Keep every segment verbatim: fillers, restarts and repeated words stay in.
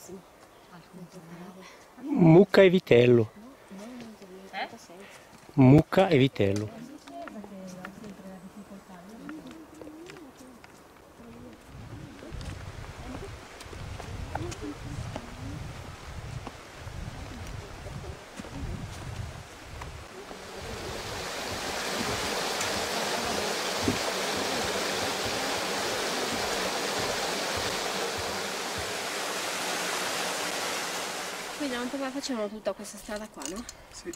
Mucca e vitello. Eh? Mucca e vitello. Quindi un po' facevano tutta questa strada qua, no? Sì.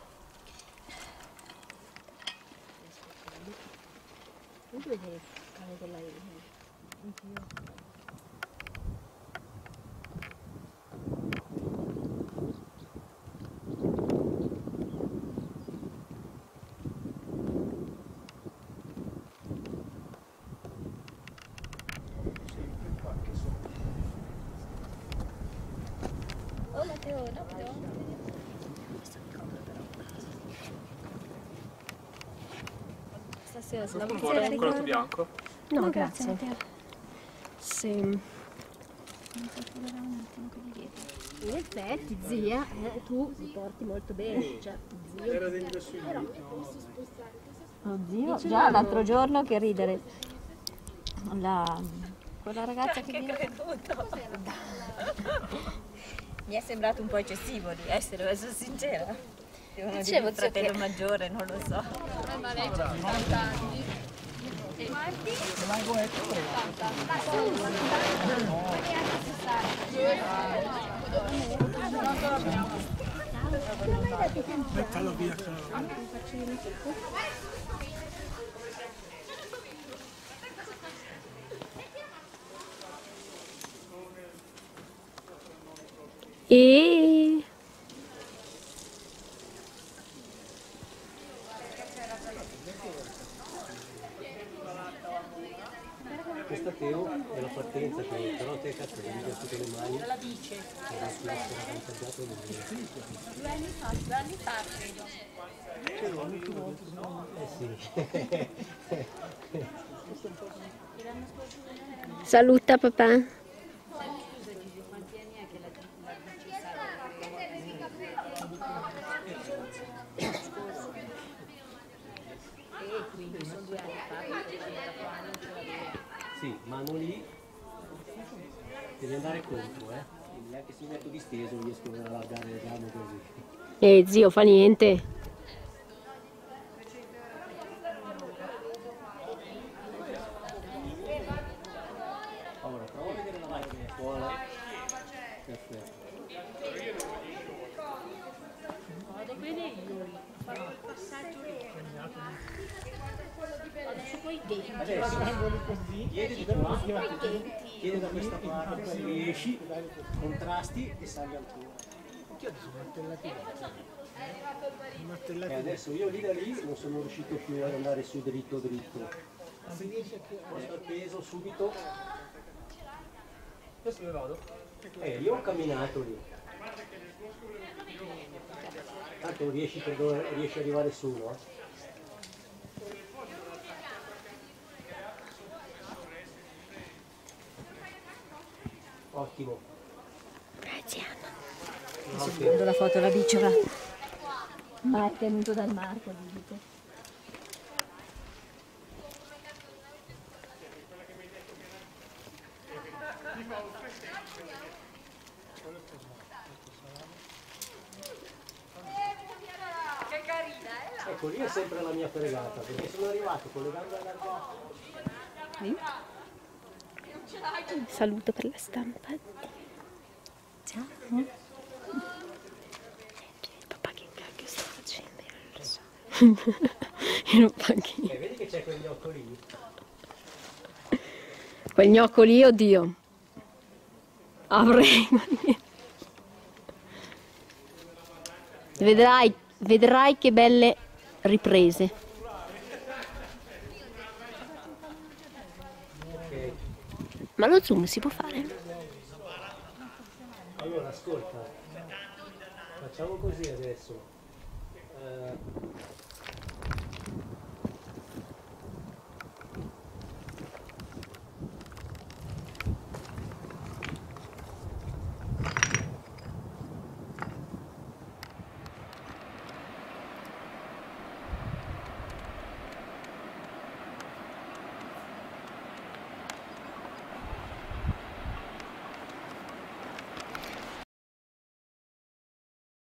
Oh Matteo, no, Matteo. Stasera se la vuoi Un colato bianco? No, No, grazie. grazie, Matteo. Se... Non so trovare un attimo qui dietro. In effetti, zia, eh, tu ti porti molto bene. Cioè, zio. Era dentro su Oddio, già l'altro giorno che ridere. La... quella ragazza che viene... Mi è sembrato un po' eccessivo di essere, devo essere sincera. Devono dire Dicevo, un fratello maggiore, non lo so. Mettalo via. E... Questa Teo è la partenza che però te cazzo devi dire tutte le mani. La dice. Due anni fa, due anni fa credo. Eh sì. Saluta papà. Sì, mano lì devi andare contro, eh. Neanche se metto disteso riesco ad allargare le gambe così. Eh zio, fa niente. Ora prova a vedere la macchina a scuola. Perfetto. Vado bene io, farò il passaggio lì. Adesso poi denti. Adesso chiedi da qua, chiedi da questa parte, se riesci, contrasti e sali ancora. E adesso io lì da lì non sono riuscito più ad andare su dritto dritto. Posto il peso subito. Adesso dove vado? Eh, io ho camminato lì. Tanto riesci, per dove, riesci ad arrivare su, no? Ottimo. Grazie Anna. Adesso prendo la foto alla bicciola. Ma è tenuto dal Marco, gli dico. Che carina, eh? Ecco, lì è sempre la mia fregata, perché sono arrivato con le gambe allargate. Saluto per la stampa. Ciao. Papà che cacchio sta facendo? Io non lo so. Io non paghi. E vedi che c'è quel gnocco lì? Quel gnocco lì, oddio. Avrei. Vedrai, vedrai che belle riprese. Ok. Ma lo zoom si può fare? Allora, ascolta. Facciamo così adesso. Eh,